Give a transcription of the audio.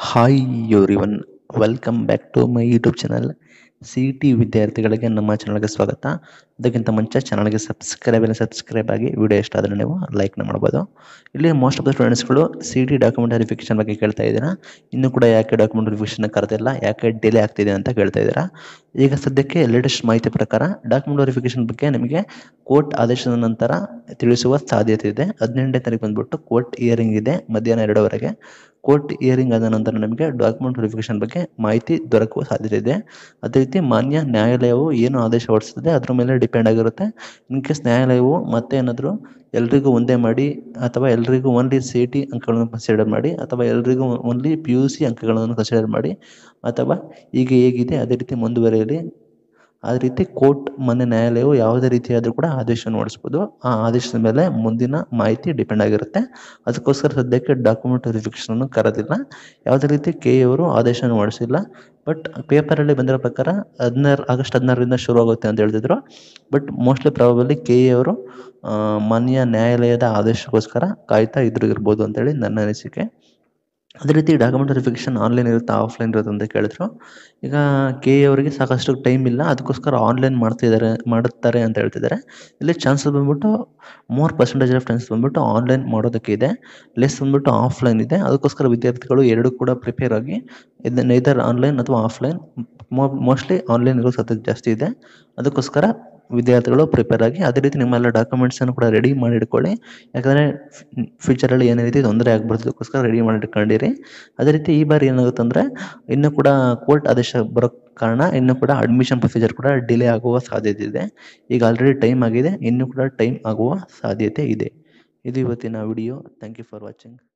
Hi everyone, welcome back to my YouTube channel. CET ವಿದ್ಯಾರ್ಥಿಗಳಿಗೆ ನಮ್ಮ ಚಾನಲ್ಗೆ ಸ್ವಾಗತ. ಅದಕ್ಕಿಂತ ಮುಂಚೆ ಚಾನಲ್ಗೆ ಸಬ್ಸ್ಕ್ರೈಬ್ ಆಗಿ, ವಿಡಿಯೋ ಇಷ್ಟ ಆದರೆ ನೀವು ಲೈಕ್ನ ಮಾಡ್ಬೋದು. ಇಲ್ಲಿ ಮೋಸ್ಟ್ ಆಫ್ ದ ಸ್ಟೂಡೆಂಟ್ಸ್ಗಳು CET ಡಾಕ್ಯುಮೆಂಟ್ ವೆರಿಫಿಕೇಶನ್ ಬಗ್ಗೆ ಕೇಳ್ತಾ ಇದ್ದೀರಾ. ಇನ್ನೂ ಕೂಡ ಯಾಕೆ ಡಾಕ್ಯುಮೆಂಟ್ ವೆರಿಫಿಕೇಶನ್ ಕರೆದಿಲ್ಲ, ಯಾಕೆ ಡಿಲೇ ಆಗ್ತಿದೆ ಅಂತ ಕೇಳ್ತಾ ಇದ್ದೀರಾ. ಈಗ ಸದ್ಯಕ್ಕೆ ಲೇಟೆಸ್ಟ್ ಮಾಹಿತಿ ಪ್ರಕಾರ ಡಾಕ್ಯುಮೆಂಟ್ ವೆರಿಫಿಕೇಶನ್ ಬಗ್ಗೆ ನಿಮಗೆ ಕೋರ್ಟ್ ಆದೇಶದ ನಂತರ ತಿಳಿಸುವ ಸಾಧ್ಯತೆ ಇದೆ. 18ನೇ ತಾರೀಕು ಬಂದ್ಬಿಟ್ಟು ಕೋರ್ಟ್ ಹಿಯರಿಂಗ್ ಇದೆ, ಮಧ್ಯಾಹ್ನ 2:00ವರೆಗೆ. ಕೋರ್ಟ್ ಹಿಯರಿಂಗ್ ಆದ ನಂತರ ನಮಗೆ ಡಾಕ್ಯುಮೆಂಟ್ ವೆರಿಫಿಕೇಶನ್ ಬಗ್ಗೆ ಮಾಹಿತಿ ದೊರಕುವ ಸಾಧ್ಯತೆ ಇದೆ. ಅದೇ ರೀತಿ ಮಾನ್ಯ ನ್ಯಾಯಾಲಯವು ಏನು ಆದೇಶ ಹೊರಡಿಸುತ್ತದೆ ಅದರ ಮೇಲೆ ಡಿಪೆಂಡ್ ಆಗಿರುತ್ತೆ. ಇನ್ ಕೇಸ್ ನ್ಯಾಯಾಲಯವು ಮತ್ತೆ ಏನಾದರೂ ಎಲ್ರಿಗೂ ಒಂದೇ ಮಾಡಿ, ಅಥವಾ ಎಲ್ರಿಗೂ ಓನ್ಲಿ CET ಅಂಕಗಳನ್ನು ಕನ್ಸಿಡರ್ ಮಾಡಿ, ಅಥವಾ ಎಲ್ರಿಗೂ ಓನ್ಲಿ PUC ಅಂಕಗಳನ್ನು ಕನ್ಸಿಡರ್ ಮಾಡಿ, ಅಥವಾ ಈಗ ಹೇಗಿದೆ ಅದೇ ರೀತಿ ಮುಂದುವರಿಯಲಿ. ಅದೇ ರೀತಿ ಕೋರ್ಟ್ ನ್ಯಾಯಾಲಯವು ಯಾವುದೇ ರೀತಿಯಾದರೂ ಕೂಡ ಆದೇಶವನ್ನು ಹೊರಡಿಸ್ಬೋದು. ಆ ಆದೇಶದ ಮೇಲೆ ಮುಂದಿನ ಮಾಹಿತಿ ಡಿಪೆಂಡ್ ಆಗಿರುತ್ತೆ. ಅದಕ್ಕೋಸ್ಕರ ಸದ್ಯಕ್ಕೆ ಡಾಕ್ಯುಮೆಂಟ್ ವೆರಿಫಿಕೇಶನ್ ಕರೆದಿಲ್ಲ. ಯಾವುದೇ ರೀತಿ KEA ಅವರು ಆದೇಶವನ್ನು ಹೊರಡಿಸಿಲ್ಲ. ಬಟ್ ಪೇಪರಲ್ಲಿ ಬಂದಿರೋ ಪ್ರಕಾರ ಆಗಸ್ಟ್ 16ರಿಂದ ಶುರು ಆಗುತ್ತೆ ಅಂತ ಹೇಳ್ತಿದ್ರು. ಬಟ್ ಮೋಸ್ಟ್ಲಿ ಪ್ರಾಬಬಲಿ KEA ಅವರು ಮಾನ್ಯ ನ್ಯಾಯಾಲಯದ ಆದೇಶಕ್ಕೋಸ್ಕರ ಕಾಯ್ತಾ ಇರ್ಬೋದು ಅಂತೇಳಿ ನನ್ನ ಅನಿಸಿಕೆ. ಅದೇ ರೀತಿ ಡಾಕ್ಯುಮೆಂಟ್ ವೆರಿಫಿಕೇಶನ್ ಆನ್ಲೈನ್ ಇರುತ್ತಾ ಆಫ್ಲೈನ್ ಇರುತ್ತೆ ಅಂತ ಕೇಳಿದ್ರು. ಈಗ KEA ಅವರಿಗೆ ಸಾಕಷ್ಟು ಟೈಮ್ ಇಲ್ಲ, ಅದಕ್ಕೋಸ್ಕರ ಆನ್ಲೈನ್ ಮಾಡುತ್ತಾರೆ ಅಂತ ಹೇಳ್ತಿದ್ದಾರೆ. ಇಲ್ಲಿ ಚಾನ್ಸಸ್ ಬಂದ್ಬಿಟ್ಟು 3% ಆಫ್ ಚಾನ್ಸಸ್ ಬಂದ್ಬಿಟ್ಟು ಆನ್ಲೈನ್ ಮಾಡೋದಕ್ಕೆ ಇದೆ, ಲೆಸ್ ಬಂದ್ಬಿಟ್ಟು ಆಫ್ಲೈನ್ ಇದೆ. ಅದಕ್ಕೋಸ್ಕರ ವಿದ್ಯಾರ್ಥಿಗಳು ಎರಡು ಕೂಡ ಪ್ರಿಪೇರ್ ಆಗಿ, ಇದರ್ ಆನ್ಲೈನ್ ಅಥವಾ ಆಫ್ಲೈನ್, ಮೋಸ್ಟ್ಲಿ ಆನ್ಲೈನ್ ಇರೋ ಸಾಧ್ಯತೆ ಜಾಸ್ತಿ ಇದೆ. ಅದಕ್ಕೋಸ್ಕರ ವಿದ್ಯಾರ್ಥಿಗಳು ಪ್ರಿಪೇರ್ ಆಗಿ, ಅದೇ ರೀತಿ ನಿಮ್ಮೆಲ್ಲ ಡಾಕ್ಯುಮೆಂಟ್ಸನ್ನು ಕೂಡ ರೆಡಿ ಮಾಡಿ ಇಟ್ಕೊಳ್ಳಿ. ಯಾಕಂದರೆ ಫ್ಯೂಚರಲ್ಲಿ ಏನೇ ರೀತಿ ತೊಂದರೆ ಆಗ್ಬಾರ್ದಕ್ಕೋಸ್ಕರ ರೆಡಿ ಮಾಡಿ ಇಟ್ಕೊಂಡಿರಿ. ಅದೇ ರೀತಿ ಈ ಬಾರಿ ಏನಾಗುತ್ತೆ ಅಂದರೆ, ಇನ್ನೂ ಕೂಡ ಕೋರ್ಟ್ ಆದೇಶ ಬರೋ ಕಾರಣ ಇನ್ನೂ ಕೂಡ ಅಡ್ಮಿಷನ್ ಪ್ರೊಸೀಜರ್ ಕೂಡ ಡಿಲೇ ಆಗುವ ಸಾಧ್ಯತೆ ಇದೆ. ಈಗ ಆಲ್ರೆಡಿ ಟೈಮ್ ಆಗಿದೆ, ಇನ್ನೂ ಕೂಡ ಟೈಮ್ ಆಗುವ ಸಾಧ್ಯತೆ ಇದೆ. ಇದು ಇವತ್ತಿನ video. Thank you for watching.